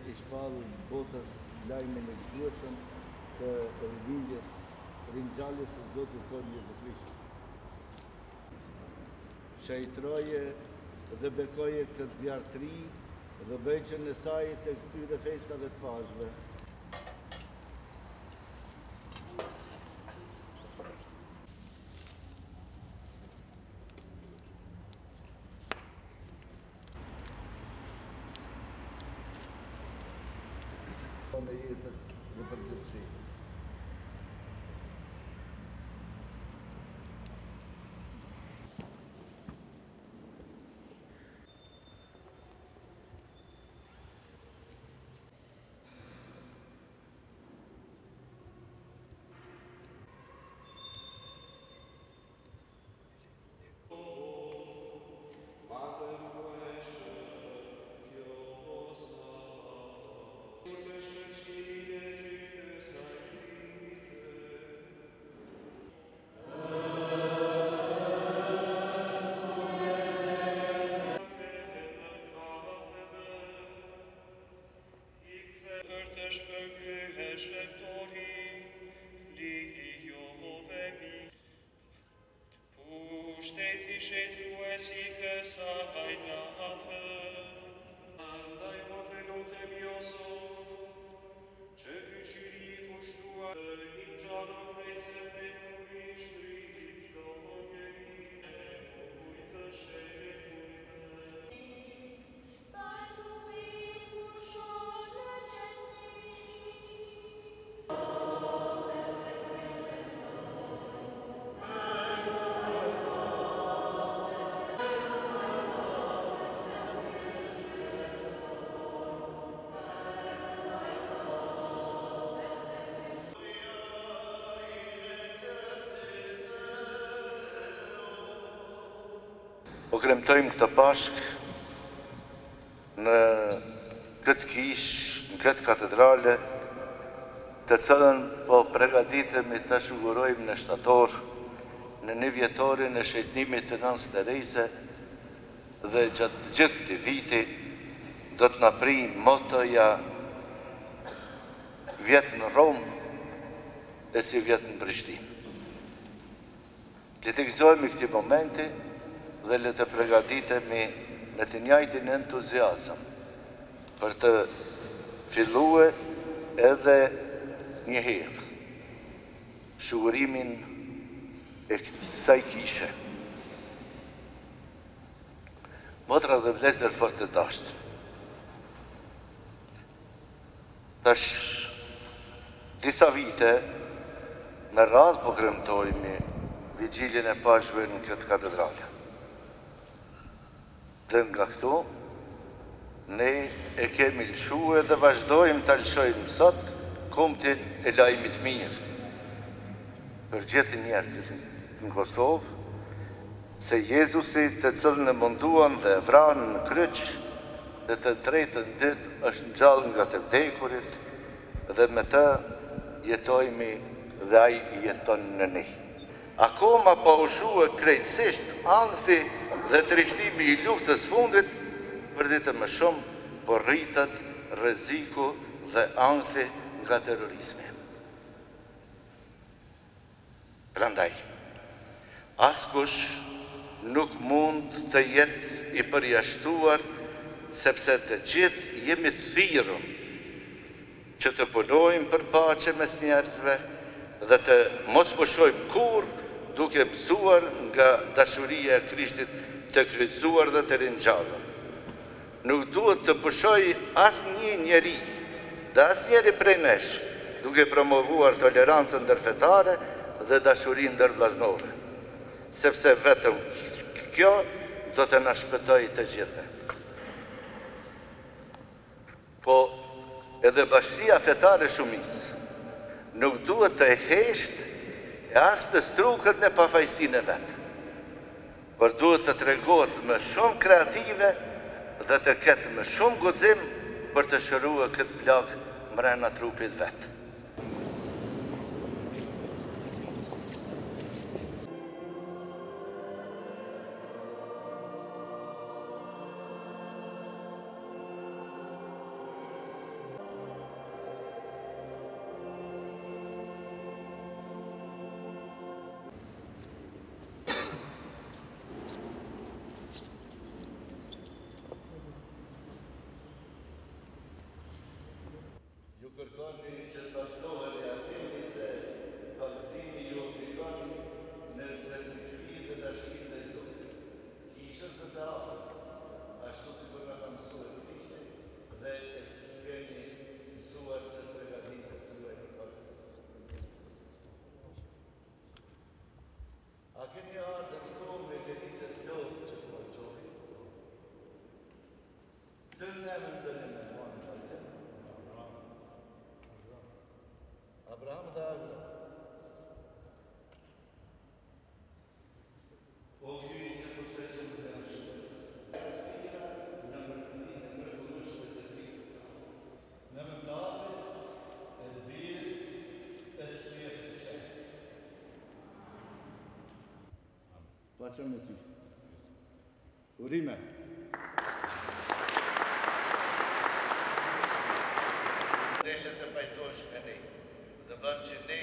i shpall botës lajmin e gëzueshëm të ringjalljes së Zotit tonë Jezu Krisht. Shajtroje dhe bekoje këtë zjartri dhe bëjqen e saj të këtyre festave të pashme. Në jetës dhe përgjithësi. Po kremtojmë këtë Pashk në këtë kishë, në këtë katedrale, të cilën po përgatitemi të shugurojmë në shtator, në një vjetorin e shëjtnimit të Nënës Tereze dhe gjatë gjithë të viti do të na prijë motoja vjetë në Romë e si vjetë në Prishtinë. Le të gëzojmë këti momenti dhe le të përgatitemi me të njëjtin entuziazëm për të filluar edhe një herë shugurimin e kësaj kishe. Motra dhe vëllezër fort të dashur, tash disa vite me radhë po kremtojmë vigjiljen e pashme në këtë katedrale. Dhe nga këtu, ne e kemi lëshuar dhe vazhdojmë të lëshojmë sot kumtin e lajmit mirë për gjithë njerëzit në Kosovë, se Jezusi të cilën e munduan dhe e vranë në kryq dhe të tretën ditë është ngjall nga të vdekurit dhe me të jetojmë dhe ai jeton në ne. Akoma po u shua krejtësisht ankthi dhe trishtimi i luftës fundit, për ditë më shumë, po rritet rreziku dhe ankthi nga terrorizmi. Prandaj, askush nuk mund të jetë i përjashtuar, sepse të gjithë jemi thirrur që të punojmë për paqe mes njerëzve dhe të mos pushojmë kurrë duke mësuar nga dashuria e Krishtit të kryqëzuar dhe të ringjallur. Nuk duhet të pushoj asnjë njeri dhe asnjëri prej nesh duke promovuar tolerancën ndërfetare dhe dashurinë ndërvllazërore, sepse vetëm kjo do të na shpëtojë të gjithëve. Po edhe bashkësia fetare shumicë nuk duhet të heshtë e as të strukët në pafajësinë e vetë, por duhet të tregohet më shumë kreative dhe të ketë më shumë guxim për të shëruar këtë plagë mbrenda trupit vetë. që taksohet e atemi se kalësimi ju obligon në restriktivit dhe dashurinë e Zotit. Kishës dhe të afër, ashtu si për nga ka mësuar Krishti, dhe e keni mësuar që të përgatitet suaj në kalësim. A keni ardhur këto me delitë të plotë që të vazhdojnë? Cëllë në mëndën e mënë kalësim? Abraham dhe Agra. O fyri që poshteshëm të në shumë. Sira në mërëtëni në mërëtërushme të rikës. Në mëndatet e të birë e shpirët e shenë. Pacëm në ty. Urime. Deshe të pajtosh me ne. Dhe bëmë që ne